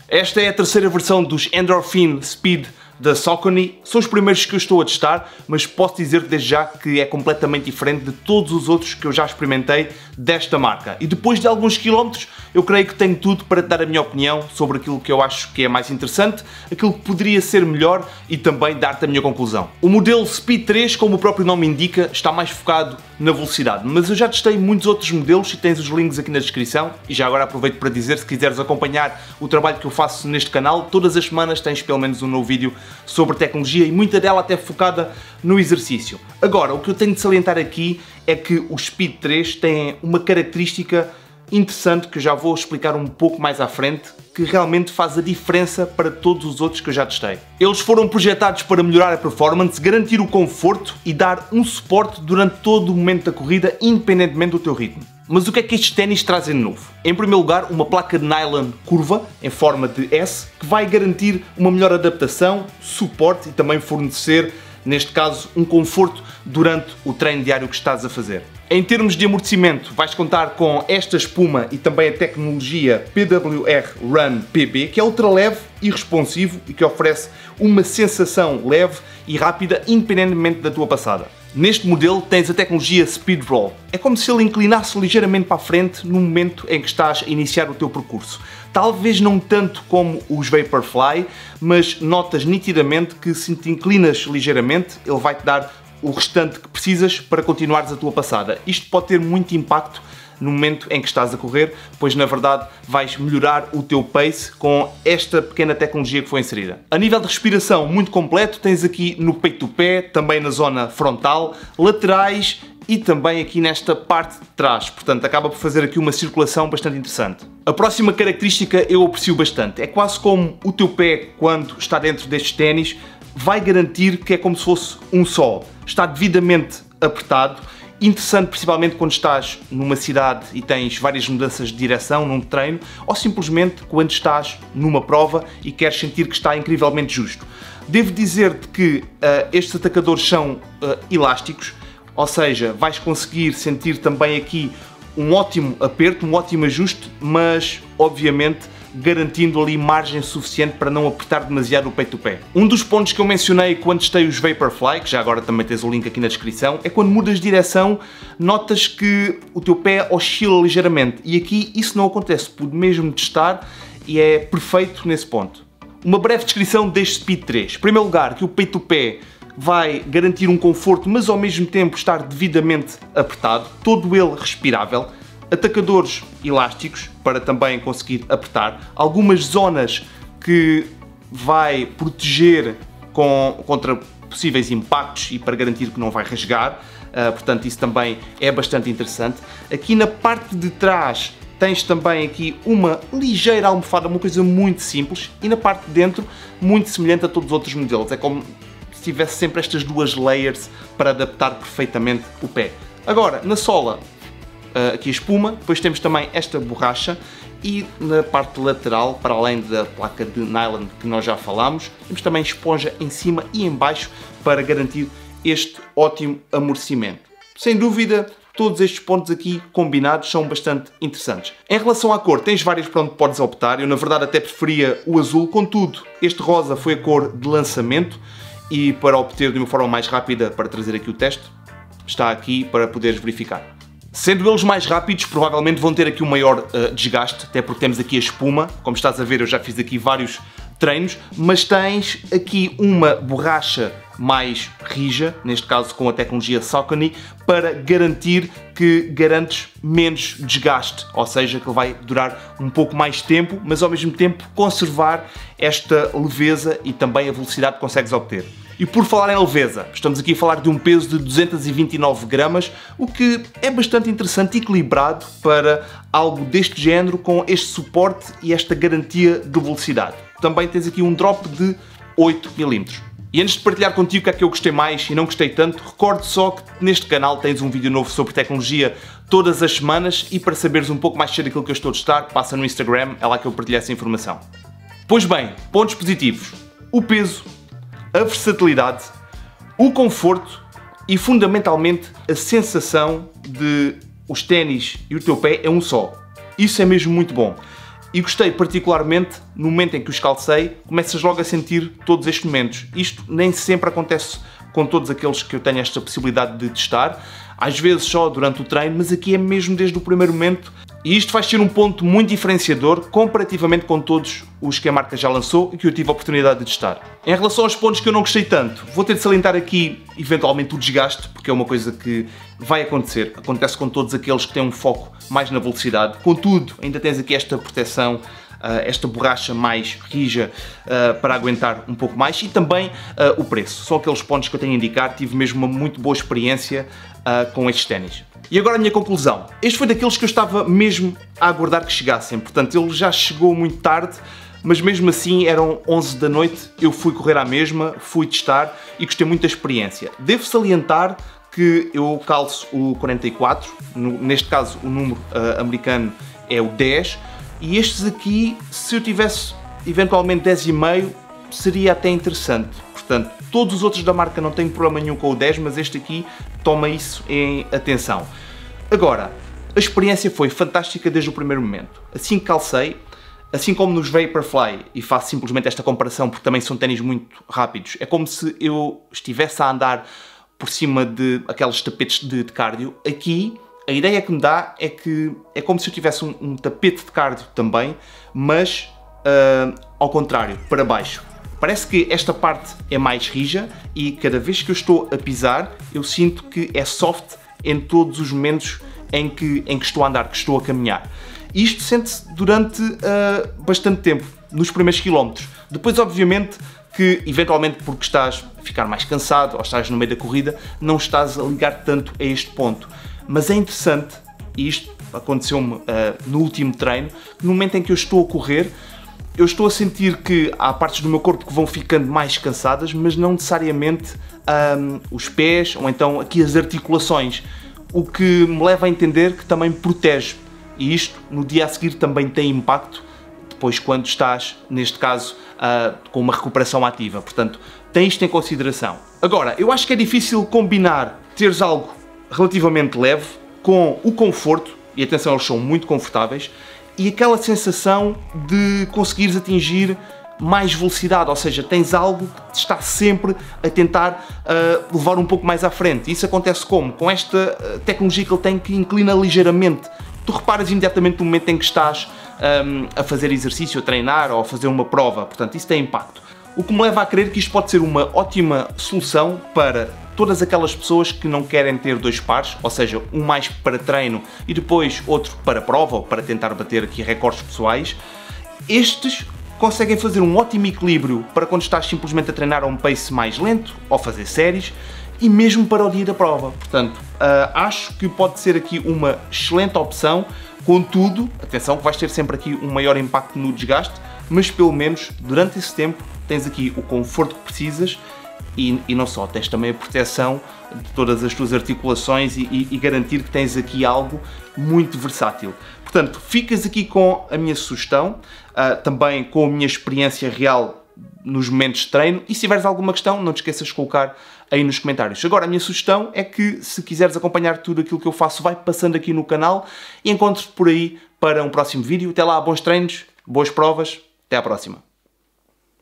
Esta é a terceira versão dos Endorphin Speed da Saucony. São os primeiros que eu estou a testar, mas posso dizer desde já que é completamente diferente de todos os outros que eu já experimentei desta marca. E depois de alguns quilómetros, eu creio que tenho tudo para te dar a minha opinião sobre aquilo que eu acho que é mais interessante, aquilo que poderia ser melhor e também dar-te a minha conclusão. O modelo Speed 3, como o próprio nome indica, está mais focado na velocidade, mas eu já testei muitos outros modelos e tens os links aqui na descrição. E já agora aproveito para dizer, se quiseres acompanhar o trabalho que eu faço neste canal, todas as semanas tens pelo menos um novo vídeo sobre tecnologia e muita dela até focada no exercício. Agora, o que eu tenho de salientar aqui é que o Speed 3 tem uma característica interessante que eu já vou explicar um pouco mais à frente, que realmente faz a diferença para todos os outros que eu já testei. Eles foram projetados para melhorar a performance, garantir o conforto e dar um suporte durante todo o momento da corrida, independentemente do teu ritmo. Mas o que é que estes ténis trazem de novo? Em primeiro lugar, uma placa de nylon curva, em forma de S, que vai garantir uma melhor adaptação, suporte e também fornecer, neste caso, um conforto durante o treino diário que estás a fazer. Em termos de amortecimento, vais contar com esta espuma e também a tecnologia PWR Run PB, que é ultra leve e responsivo e que oferece uma sensação leve e rápida, independentemente da tua passada. Neste modelo tens a tecnologia Speed Roll. É como se ele inclinasse ligeiramente para a frente no momento em que estás a iniciar o teu percurso. Talvez não tanto como os Vaporfly, mas notas nitidamente que se te inclinas ligeiramente, ele vai-te dar o restante que precisas para continuares a tua passada. Isto pode ter muito impacto no momento em que estás a correr, pois na verdade vais melhorar o teu pace com esta pequena tecnologia que foi inserida. A nível de respiração, muito completo, tens aqui no peito do pé, também na zona frontal, laterais e também aqui nesta parte de trás, portanto acaba por fazer aqui uma circulação bastante interessante. A próxima característica eu aprecio bastante, é quase como o teu pé, quando está dentro destes ténis, vai garantir que é como se fosse um só, está devidamente apertado. Interessante principalmente quando estás numa cidade e tens várias mudanças de direção num treino, ou simplesmente quando estás numa prova e queres sentir que está incrivelmente justo. Devo dizer-te que estes atacadores são elásticos, ou seja, vais conseguir sentir também aqui um ótimo aperto, um ótimo ajuste, mas obviamente garantindo ali margem suficiente para não apertar demasiado o peito do pé. Um dos pontos que eu mencionei quando testei os Vaporfly, que já agora também tens o link aqui na descrição, é quando mudas de direção, notas que o teu pé oscila ligeiramente. E aqui isso não acontece, pude mesmo testar e é perfeito nesse ponto. Uma breve descrição deste Speed 3. Em primeiro lugar, que o peito do pé vai garantir um conforto, mas ao mesmo tempo estar devidamente apertado, todo ele respirável. Atacadores elásticos para também conseguir apertar, algumas zonas que vai proteger contra possíveis impactos e para garantir que não vai rasgar, portanto isso também é bastante interessante. Aqui na parte de trás tens também aqui uma ligeira almofada, uma coisa muito simples, e na parte de dentro muito semelhante a todos os outros modelos, é como se tivesse sempre estas duas layers para adaptar perfeitamente o pé. Agora, na sola, aqui a espuma, depois temos também esta borracha e na parte lateral, para além da placa de nylon que nós já falámos, temos também esponja em cima e em baixo para garantir este ótimo amortecimento. Sem dúvida, todos estes pontos aqui combinados são bastante interessantes. Em relação à cor, tens vários para onde podes optar, eu na verdade até preferia o azul, contudo, este rosa foi a cor de lançamento e para obter de uma forma mais rápida para trazer aqui o teste, está aqui para poderes verificar. Sendo eles mais rápidos, provavelmente vão ter aqui um maior desgaste, até porque temos aqui a espuma, como estás a ver eu já fiz aqui vários treinos, mas tens aqui uma borracha mais rija, neste caso com a tecnologia Saucony, para garantir que garantes menos desgaste, ou seja, que ele vai durar um pouco mais tempo, mas ao mesmo tempo conservar esta leveza e também a velocidade que consegues obter. E por falar em leveza, estamos aqui a falar de um peso de 229 gramas, o que é bastante interessante e equilibrado para algo deste género, com este suporte e esta garantia de velocidade. Também tens aqui um drop de 8 mm. E antes de partilhar contigo o que é que eu gostei mais e não gostei tanto, recordo só que neste canal tens um vídeo novo sobre tecnologia todas as semanas, e para saberes um pouco mais sobre aquilo que eu estou a testar, passa no Instagram, é lá que eu partilho essa informação. Pois bem, pontos positivos: o peso, a versatilidade, o conforto e fundamentalmente a sensação de os ténis e o teu pé é um só. Isso é mesmo muito bom. E gostei particularmente no momento em que os calcei, começas logo a sentir todos estes momentos. Isto nem sempre acontece com todos aqueles que eu tenho esta possibilidade de testar, às vezes só durante o treino, mas aqui é mesmo desde o primeiro momento. E isto vai ser um ponto muito diferenciador comparativamente com todos os que a marca já lançou e que eu tive a oportunidade de testar. Em relação aos pontos que eu não gostei tanto, vou ter de salientar aqui eventualmente o desgaste, porque é uma coisa que vai acontecer. Acontece com todos aqueles que têm um foco mais na velocidade. Contudo, ainda tens aqui esta proteção, esta borracha mais rija para aguentar um pouco mais, e também o preço. São aqueles pontos que eu tenho a indicar. Tive mesmo uma muito boa experiência com estes ténis. E agora a minha conclusão. Este foi daqueles que eu estava mesmo a aguardar que chegassem. Portanto, ele já chegou muito tarde, mas mesmo assim eram 11 da noite, eu fui correr à mesma, fui testar e gostei muito da experiência. Devo salientar que eu calço o 44, neste caso o número americano é o 10, e estes aqui, se eu tivesse eventualmente 10,5, seria até interessante. Portanto, todos os outros da marca não têm problema nenhum com o 10, mas este aqui toma isso em atenção. Agora, a experiência foi fantástica desde o primeiro momento. Assim que calcei, assim como nos Vaporfly, e faço simplesmente esta comparação porque também são ténis muito rápidos, é como se eu estivesse a andar por cima de aqueles tapetes de cardio. Aqui, a ideia que me dá é que é como se eu tivesse um tapete de cardio também, mas ao contrário, para baixo. Parece que esta parte é mais rija e cada vez que eu estou a pisar, eu sinto que é soft em todos os momentos em que estou a andar, que estou a caminhar. E isto sente-se durante bastante tempo, nos primeiros quilómetros. Depois, obviamente, que eventualmente porque estás a ficar mais cansado ou estás no meio da corrida, não estás a ligar tanto a este ponto. Mas é interessante, e isto aconteceu-me no último treino, no momento em que eu estou a correr, eu estou a sentir que há partes do meu corpo que vão ficando mais cansadas, mas não necessariamente os pés ou então aqui as articulações, o que me leva a entender que também protege. E isto no dia a seguir também tem impacto, depois quando estás, neste caso, com uma recuperação ativa. Portanto, tem isto em consideração. Agora, eu acho que é difícil combinar teres algo relativamente leve com o conforto, e atenção, eles são muito confortáveis, e aquela sensação de conseguires atingir mais velocidade, ou seja, tens algo que te está sempre a tentar levar um pouco mais à frente. Isso acontece como? Com esta tecnologia que ele tem, que inclina ligeiramente. Tu reparas imediatamente no momento em que estás a fazer exercício, a treinar ou a fazer uma prova, portanto isso tem impacto. O que me leva a crer que isto pode ser uma ótima solução para todas aquelas pessoas que não querem ter dois pares, ou seja, um mais para treino e depois outro para prova, ou para tentar bater aqui recordes pessoais. Estes conseguem fazer um ótimo equilíbrio para quando estás simplesmente a treinar a um pace mais lento, ou fazer séries, e mesmo para o dia da prova. Portanto, acho que pode ser aqui uma excelente opção, contudo, atenção que vais ter sempre aqui um maior impacto no desgaste, mas pelo menos durante esse tempo tens aqui o conforto que precisas e não só, tens também a proteção de todas as tuas articulações e garantir que tens aqui algo muito versátil. Portanto, ficas aqui com a minha sugestão, também com a minha experiência real nos momentos de treino, e se tiveres alguma questão, não te esqueças de colocar aí nos comentários. Agora, a minha sugestão é que, se quiseres acompanhar tudo aquilo que eu faço, vai passando aqui no canal e encontro-te por aí para um próximo vídeo. Até lá, bons treinos, boas provas, até à próxima.